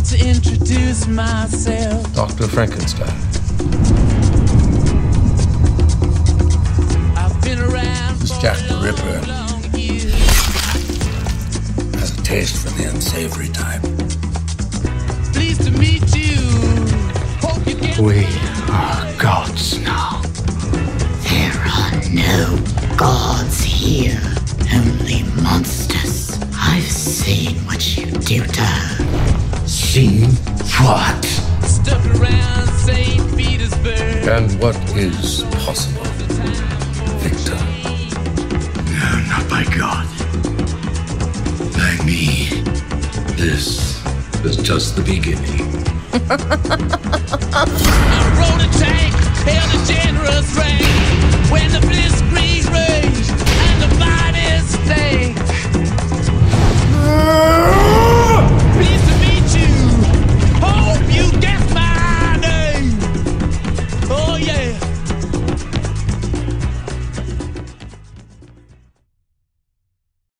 need to introduce myself. Dr. Frankenstein. I've been around This for Jack a the long, Ripper long years. has a taste for the unsavory type. Pleased to meet you. Hope you get We are gods now. There are no gods here, only monsters. I've seen what you do to her. Seen what? stuck around St. Petersburg. And what is possible, Victor? No, not by God. By me. This is just the beginning. I rode a tank